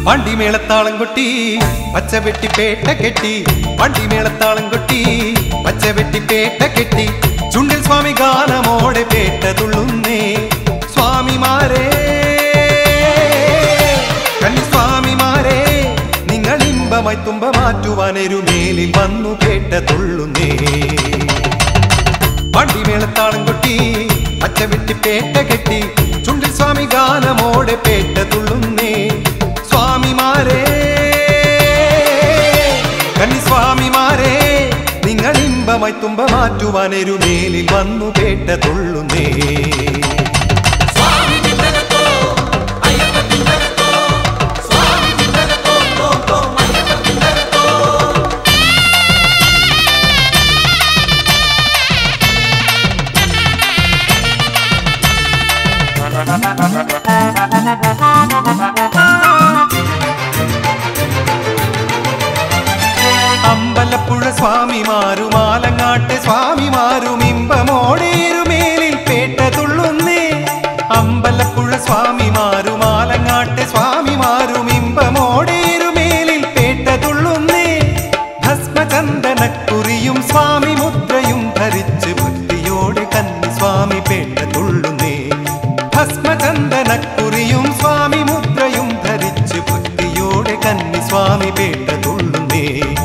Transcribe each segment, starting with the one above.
വണ്ടിമേളത്താളം കൊട്ടി പച്ചവെട്ടിപ്പേട്ട കെട്ടി വണ്ടിമേളത്താളം കൊട്ടി പച്ചവെട്ടിപ്പേട്ട കെട്ടി ചുണ്ടിൽ സ്വാമി ഗാനമോടെ പേട്ട തുള്ളുന്നേ സ്വാമിമാരെ കന്നിസ്വാമിമാരെ നിങ്ങൾ ഇമ്പമായി തുമ്പ മാറ്റുവാനൊരുമേലിൽ വന്നു പേട്ട തുള്ളുന്നേ വണ്ടിമേളത്താളം കൊട്ടി പച്ചവെട്ടിപ്പേട്ട കെട്ടി ചുണ്ടിൽ സ്വാമി ഗാനമോടെ പേട്ട തുള്ളുന്നേ സ്വാമിമാരെ കന്നിസ്വാമിമാരെ നിങ്ങൾ ഇമ്പമായി തുമ്പ മാറ്റുവാനൊരുമേലിൽ വന്നു പേട്ട തുള്ളുന്നേ അമ്പലപ്പുഴ സ്വാമിമാരും ആലങ്ങാട്ടെ സ്വാമിമാരും ഇമ്പമോടേരുമേലിൽ പേട്ട തുള്ളുന്നേ അമ്പലപ്പുഴ സ്വാമിമാരും ആലങ്ങാട്ടെ സ്വാമിമാരും ഇമ്പമോടേരുമേലിൽ പേട്ട തുള്ളുന്നേ ഭസ്മചന്ദനക്കുറിയും സ്വാമി മുദ്രയും ധരിച്ച് ഭക്തിയോടെ കന്നി സ്വാമി പേട്ട തുള്ളുന്നേ ഭസ്മചന്ദനക്കുറിയും സ്വാമി മുദ്രയും ധരിച്ച് ഭക്തിയോടെ കന്നി സ്വാമി പേട്ട തുള്ളുന്നേ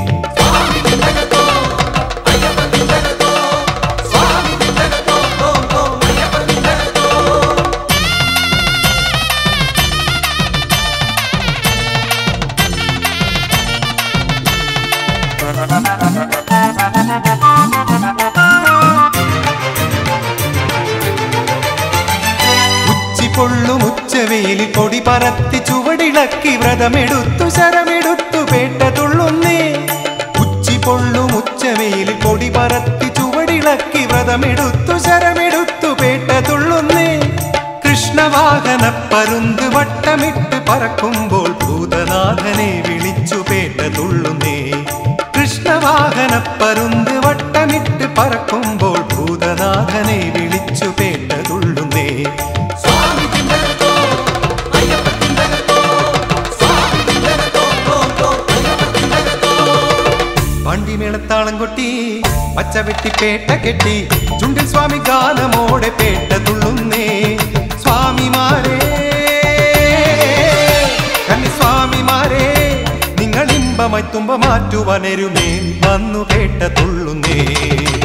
ഉച്ചിപ്പൊള്ളും ഉച്ചവെയിലിൽ കൊടി പറത്തി ചുവടിളക്കി വ്രതമെടുത്തു ശരമെടുത്തു പേട്ട തുള്ളുന്നേ ഉച്ചിപ്പൊള്ളും ഉച്ചവെയിലിൽ കൊടി പറത്തി ചുവടിളക്കി വ്രതമെടുത്തു ശരമെടുത്തു പേട്ട തുള്ളുന്നേ കൃഷ്ണവാഹന പരുന്ത് വട്ടമിട്ട് പറക്കുമ്പോൾ ഭൂതനാഥനെ വിളിച്ചു പേട്ട തുള്ളുന്നേ കൃഷ്ണവാഹന പരുന്ത് വട്ടമിട്ട് പറക്കുമ്പോൾ ഭൂതനാഥനെ വിളിച്ചു പേട്ട തുള്ളുന്നേ വണ്ടിമേളത്താളം കൊട്ടി പച്ചവെട്ടിപ്പേട്ട കെട്ടി ചുണ്ടിൽ സ്വാമി ഗാനമോടെ പേട്ട തുള്ളുന്നേ സ്വാമിമാരെ കന്നിസ്വാമിമാരെ നിങ്ങൾ ഇമ്പമായി തുമ്പ മാറ്റുവാനൊരുമേൽ വന്നു പേട്ട തുള്ളുന്നേ